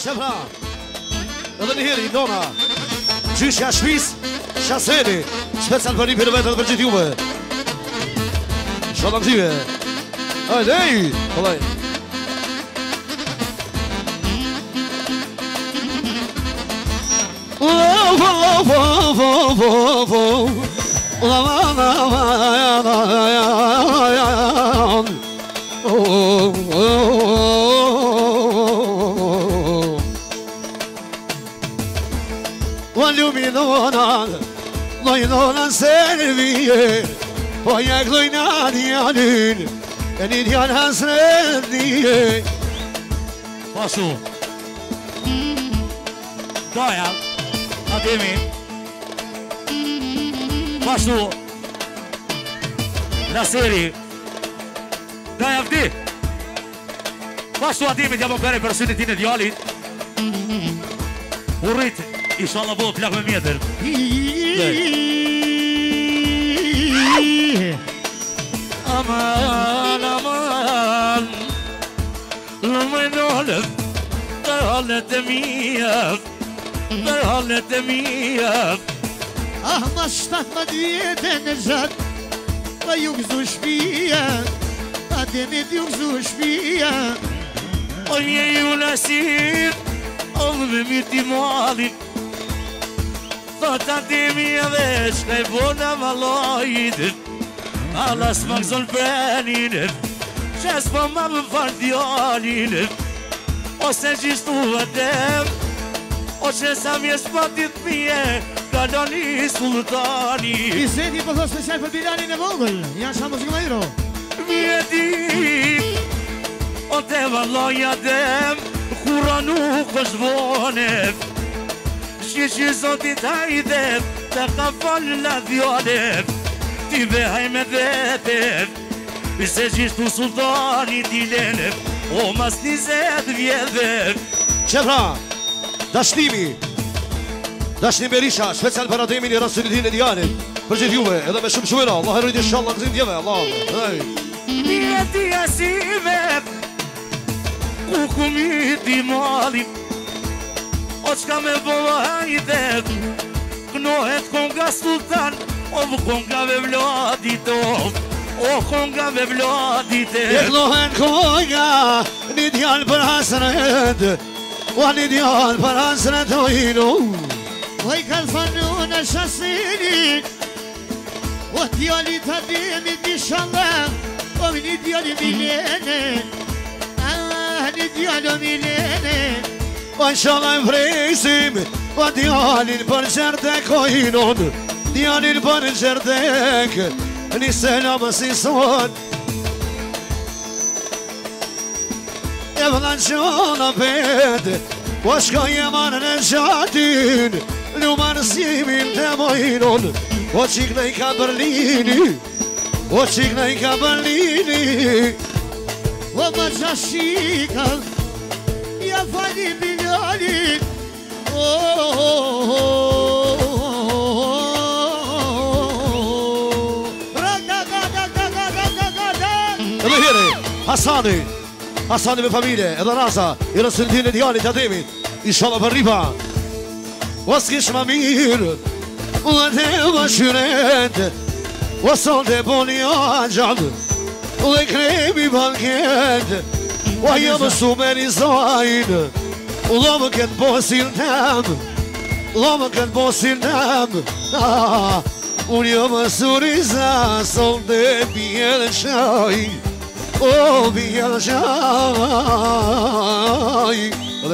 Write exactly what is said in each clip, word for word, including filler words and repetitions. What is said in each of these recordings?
Shepra. Edhe një herë i dona. Gjyshja shpis, shaseni. Special për një për vetë dhe për gjithë juve. Shola mzive. Hajde, ej! Kolaj. Illuminona, Illuminona serviye, o yaklıyna diyanın, eni diyan hasret diye. Pasu. Doja, Ademi. Pasu. Naseri. Doja vdi. Pasu Ademi, diamo bene per sentire di djalit. Urrit. Inshallah bo plak me mjetër. Aman, aman, Lumen olet, të halet e mija, të halet e mija. Ah, ma shtatë ma djetë në gjatë, pa ju gëzu shpia, pa demit ju gëzu shpia. O një ju nasir, o me miti malit, thot Ademi edhe shkaj bona malojit, alla s'mak zon prenin, qes po ma më farë djalin, ose gjishtu vëtem, o që sa mjesh patit mje, kaloni sultani. I seti po thot special për Bilalin e vogël, janë shamë muzikë majro. Vjeti, o te valoja dem, kura nuk është vonet, që që zotit hajdet, të ka falë la djonet, ti behaj me vetet, se gjithu sultani t'i lenet, o mas njëzet vjetet. Shepra, dashnimi, dashnim Berisha, special për Ademin i Rasulitin e Dijanit, për gjithë juve, edhe me shumë shumira, Allah herojt i shallah këzim djeve, Allah. Mjeti asimet, ku kumiti malit, o qka me bëva hajdet, knohet konga sultan, o vë kongave vladit, o kongave vladit. E knohen konga, një djallë për hasret, o një djallë për hasret o ino. Oj kanë fanu në shasini, o djallit Ademit inshallah, o një djallit Milene, ah, një djallit Milene. O inshallah e vresim, o djallin për qerdek o inon, djallin për qerdek, një selam si son. E vëllan qona pet, o shkoj e marë në gjatin, në marësimin të mojnon, o qik në i ka Berlini, o qik në i ka Berlini. O më gjashika, ja fali Bilalin, o, o, o, Edhe here, Hasani, Hasani me familje, edhe Raza, i Rasulitin e Dijanit Ademit, inshallah për riba. O s'kish ma mirë, o dhe më shyret, o son të boni a gjallë, o dhe kremi banket, o jë më sume një zajnë, o lo më këtë bosin tem, lo më këtë bosin tem, unë jë më suriza, son të bjellë qaj, o bjellë qaj.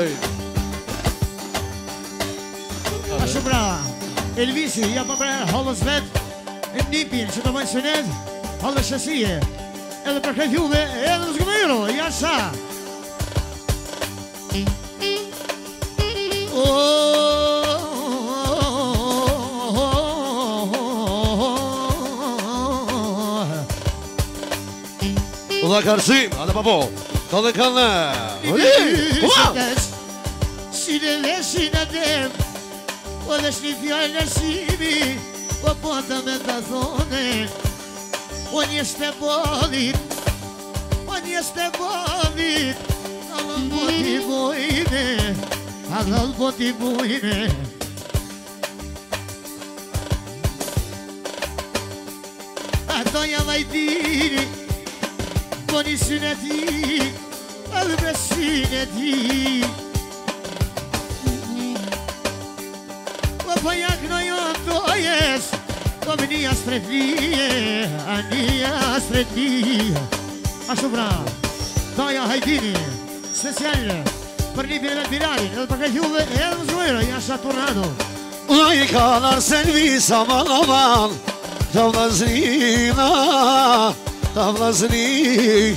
A shumë brava. Elvisi, ja më bre halës vet, e nipin që të bëjnë sunet, halës shësie, edhe për këtë juve, edhe në zgëmëjro, ja sa. Dhe kërësim, adë papo, të dhe kanë Si në leshin Adem, o dhe shni fjallë nërsimi, o po të me të thone, o njës të bolit, o njës të bolit, a më më t'i bojne, على البطي بوينه أهدايا ويديني بني سنتي البسينتي وفياك نيوم دويس ومني أسرتني أني أسرتني أشبرا دايا هيديني سبيسيال برني بين البلاد البركيوبة الزويرة يا شاتورنادو Ay kanar selvi saman aman Tavlazina Tavlazni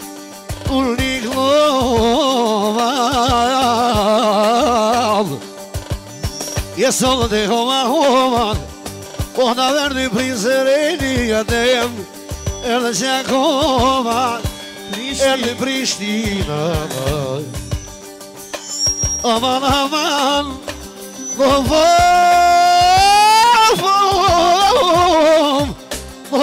Urniklovan Jesol de homa homan Ona verdi prizereni adem El Jakova El Pristina Aman aman Vom, vom, vom,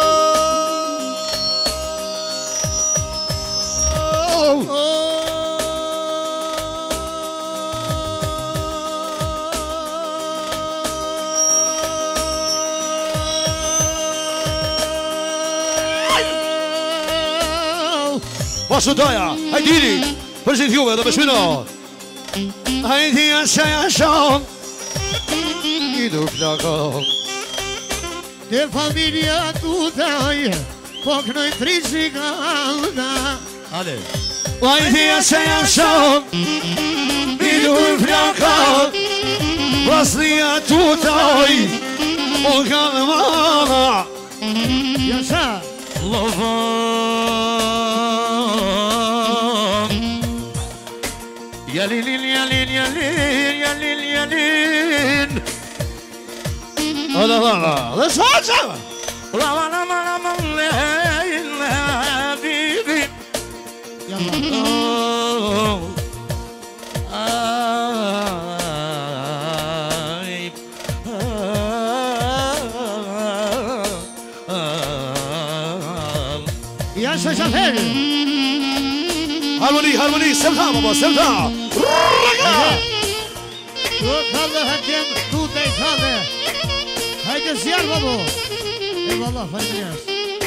Vasu Daja, Hajdini, president Juve, da beschwinner. Hajdini, Jascha, Jascha. Idu Flako. De familia tutaj poknoj tricykalna. Ale. Hajdini, Jascha, Jascha. Idu Flako. Własnia tutaj ogarmana. Jasza. Lovan Yalilin, yalin, yalin, yalin, yalin Hadi baba, let's watch out! Lovan aman aman leyla habibi Yalla. Oh, ay, ah, ah. Yaşa Şafer. Harmoni, harmoni, sevda baba, sevda! Dur kaldı hakem tutaj kaldı. Haydi ziyar baba. Eyvallah faydayız.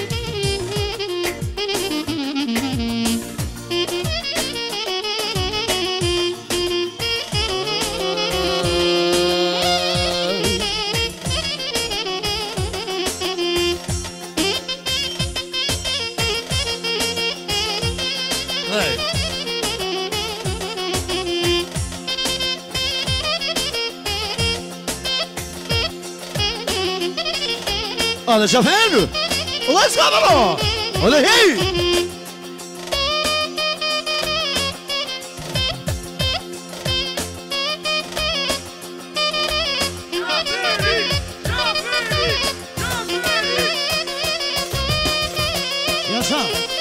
Hey. Hadi Şafer! Let's go baba! Hadi hey! Yaşa.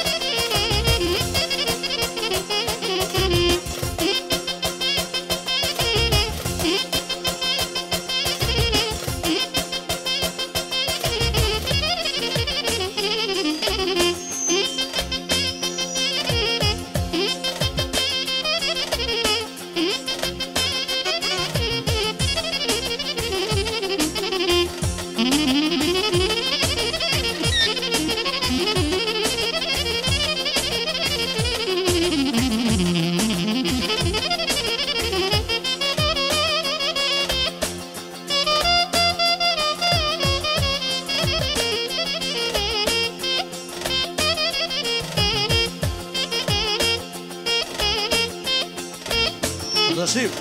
Nasip.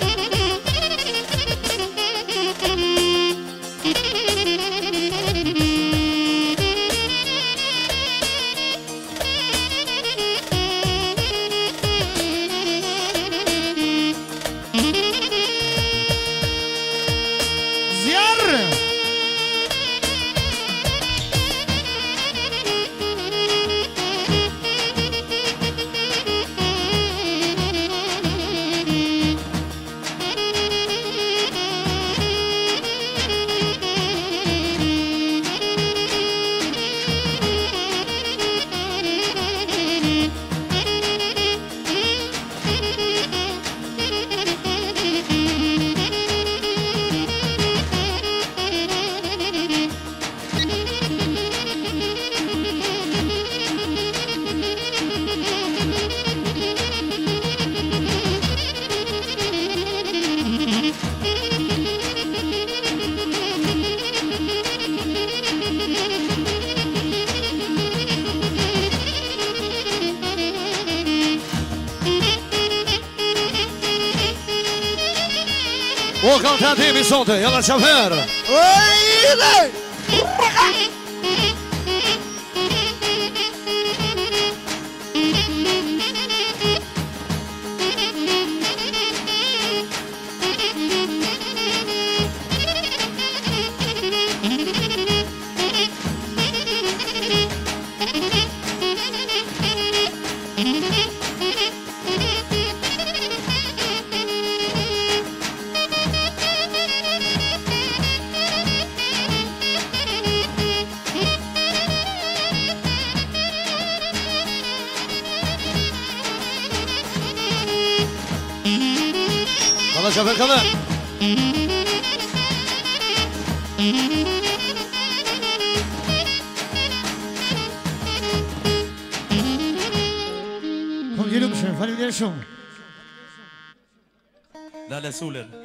Ziyar. O kanë të Ademi sote, jalla qafer. Jalla qafer kanë. Kom gjelu më shumë, falim dhe shumë. Lale Sulen.